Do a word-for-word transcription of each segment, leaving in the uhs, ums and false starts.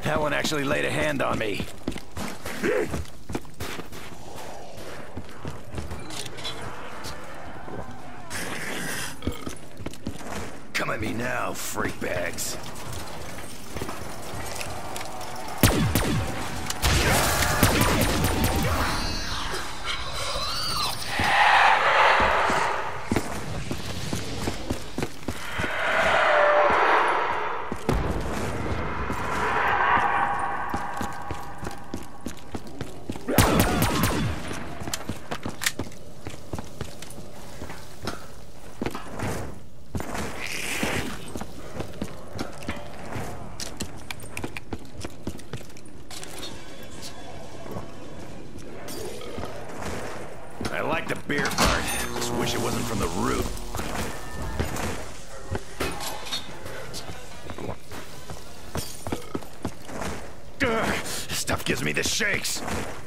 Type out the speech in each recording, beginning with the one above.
That one actually laid a hand on me. Come at me now, freak bags. I like the beer part. Just wish it wasn't from the root. Ugh, this stuff gives me the shakes.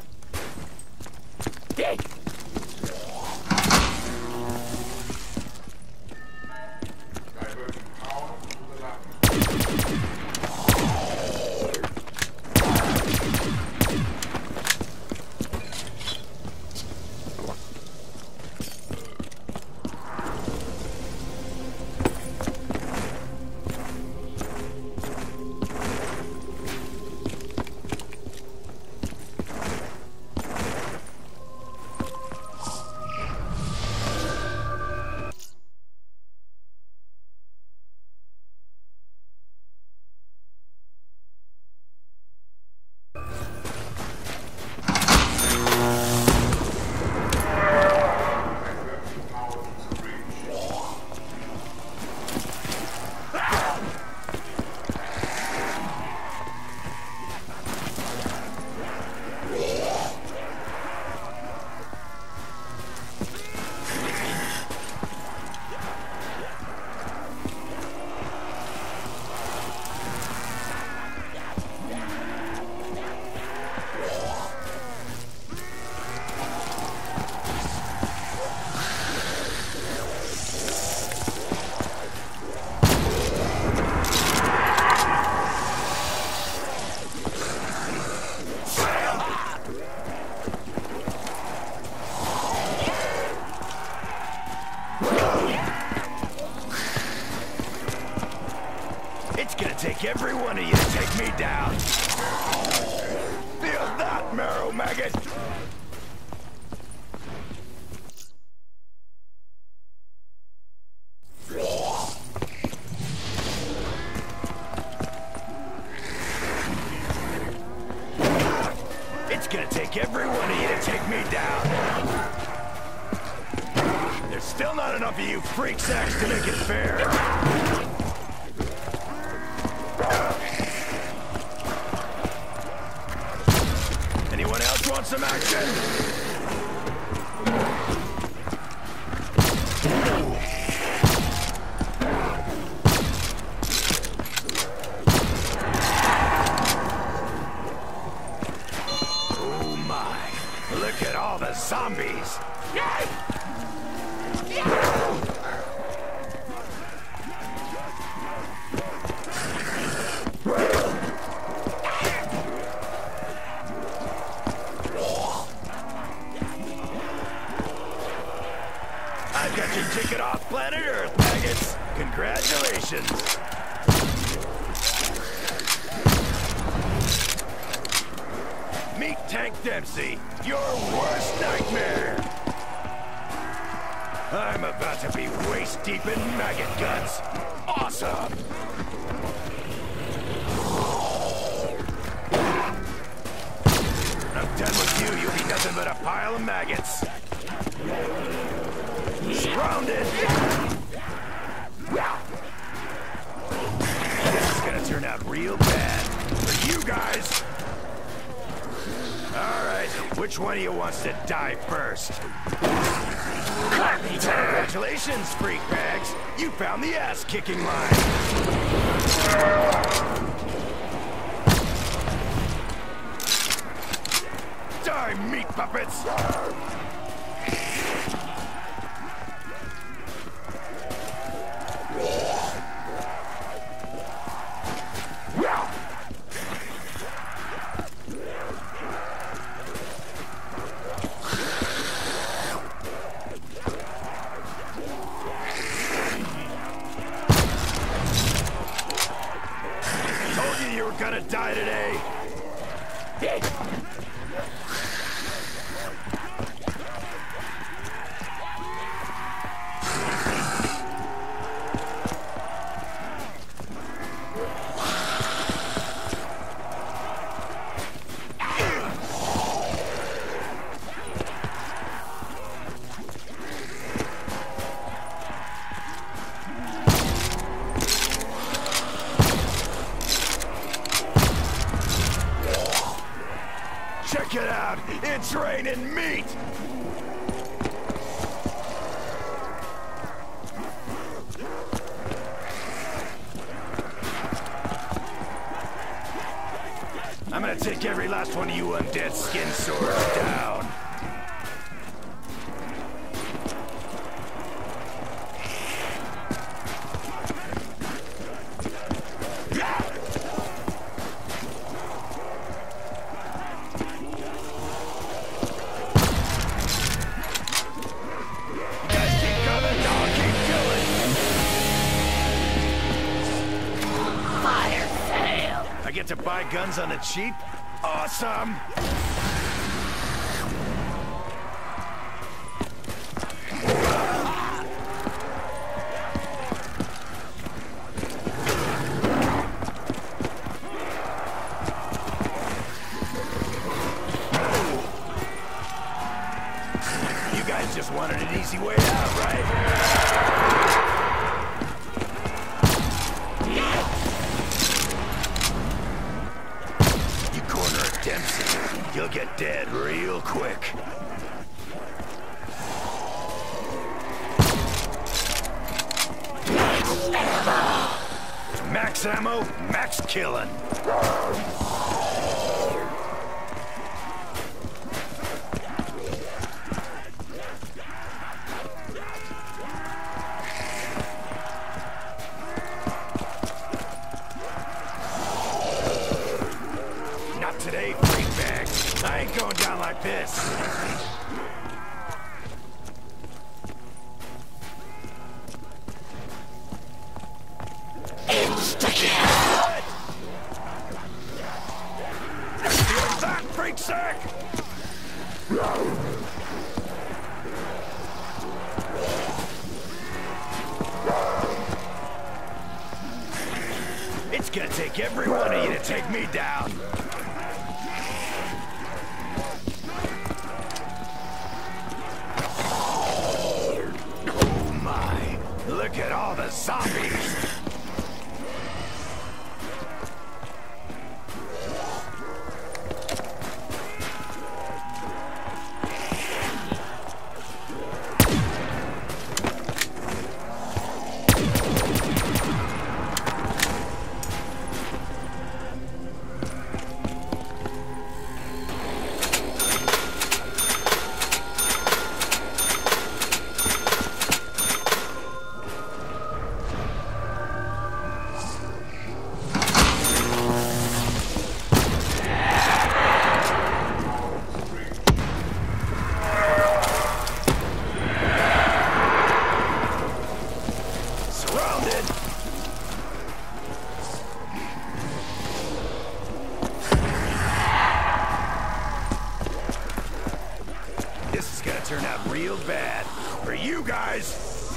It's gonna take every one of you to take me down. Feel that, marrow maggot! It's gonna take every one of you to take me down. There's still not enough of you freak sacks to make it fair. Anyone else want some action? Oh my, look at all the zombies. I've got your ticket off planet Earth, maggots. Congratulations. Meet Tank Dempsey, your worst nightmare. I'm about to be waist deep in maggot guts. Awesome. I'm done with you. You'll be nothing but a pile of maggots. Surrounded! This is gonna turn out real bad for you guys. Alright, which one of you wants to die first? Congratulations, freak bags! You found the ass-kicking line! Die, meat puppets! We're gonna die today. Check it out! It's raining meat! I'm gonna take every last one of you undead skin swords down. I get to buy guns on the cheap? Awesome! You guys just wanted an easy way out, right? Dempsey, you'll get dead real quick. Max ammo, max killing. Today, freak bag. I ain't going down like this. Insta-kill! You're back, freak sack! It's gonna take every one of you to take me down. Look at all the zombies! Turn out real bad for you guys.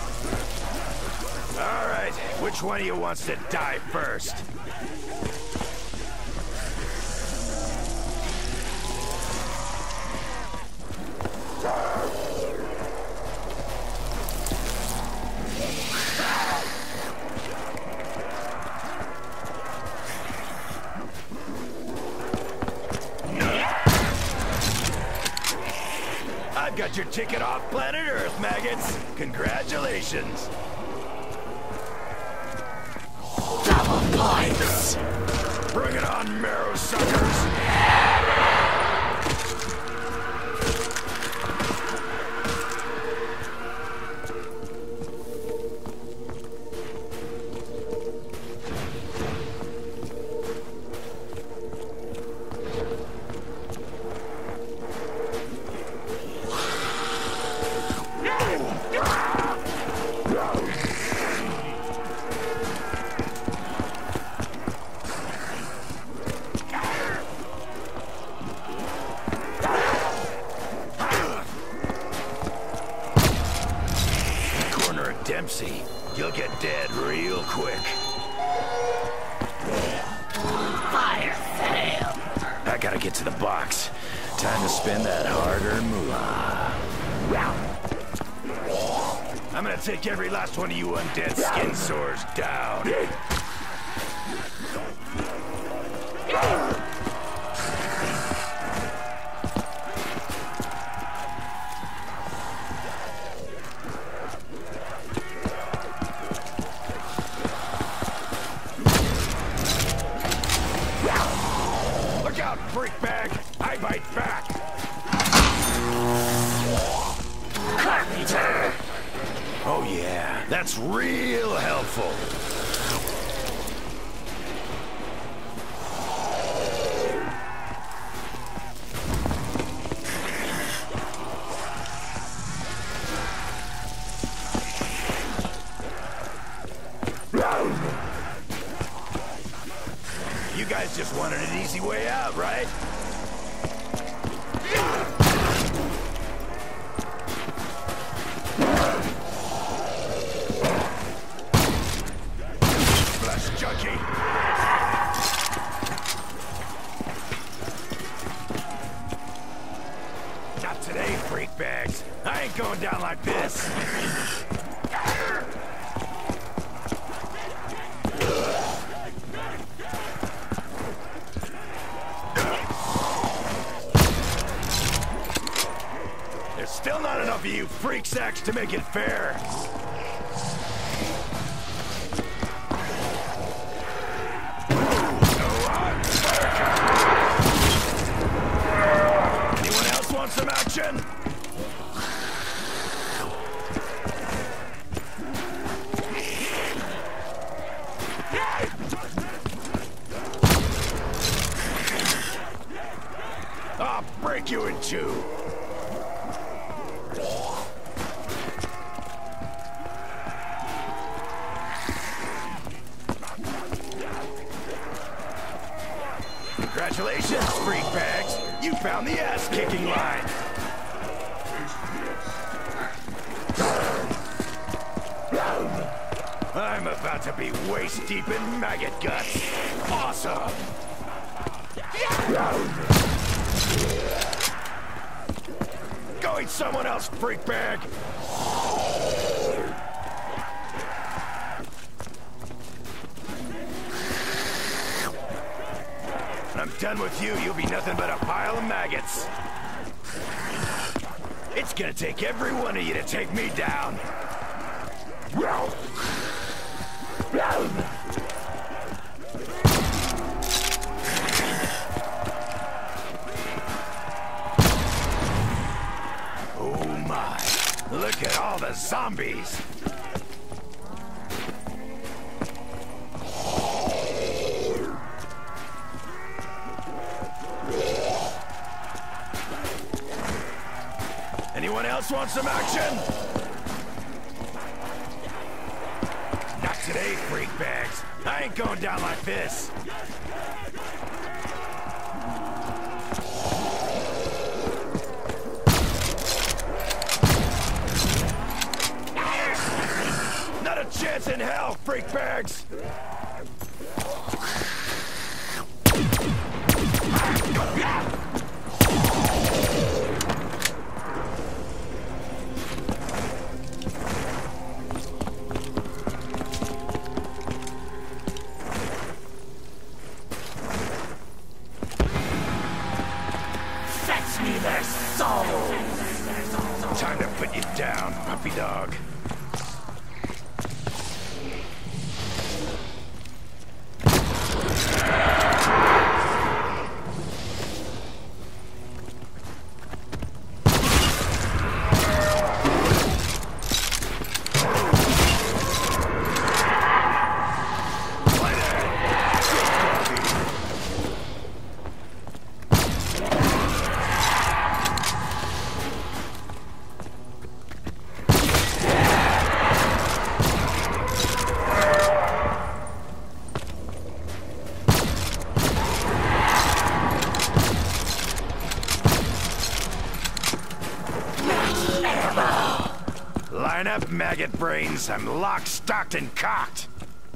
All right, which one of you wants to die first? I've got your ticket off planet Earth, maggots. Congratulations. Double points. Bring it on, marrow suckers. get dead real quick. Fire sale. I gotta get to the box. Time to spend that hard-earned moolah. I'm gonna take every last one of you undead skin sores down. Look out, freak bag! I bite back! Carpenter. Oh yeah, that's real helpful. You guys just wanted an easy way out, right? Flesh junkie. Not today, freak bags. I ain't going down like this. There's still not enough of you freak sacks to make it fair. Anyone else want some action? I'll break you in two. Congratulations, freak bags. You found the ass-kicking line. I'm about to be waist deep in maggot guts. Awesome. Go eat someone else, freak bag. When I'm done with you, you'll be nothing but a pile of maggots. It's gonna take every one of you to take me down. Oh my, look at all the zombies. Anyone else want some action? Not today, freak bags. I ain't going down like this. Not a chance in hell, freak bags. Fetch me their souls. Time to put you down, puppy dog. Line up, maggot brains. I'm locked, stocked, and cocked.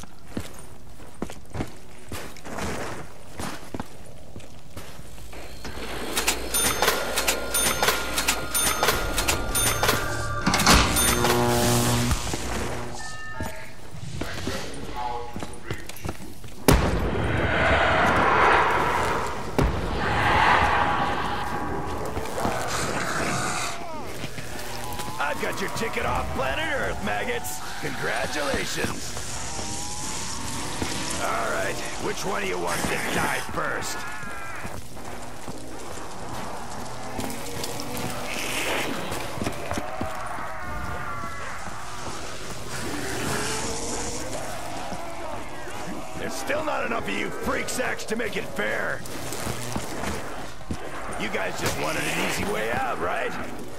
I've got your ticket off planet Earth, maggots. Congratulations. All right, which one of you wants to die first? There's still not enough of you freak sacks to make it fair. You guys just wanted an easy way out, right?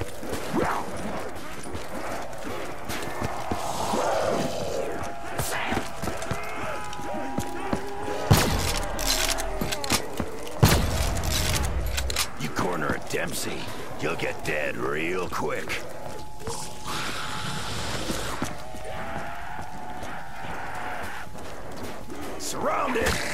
You corner a Dempsey, you'll get dead real quick. Surrounded!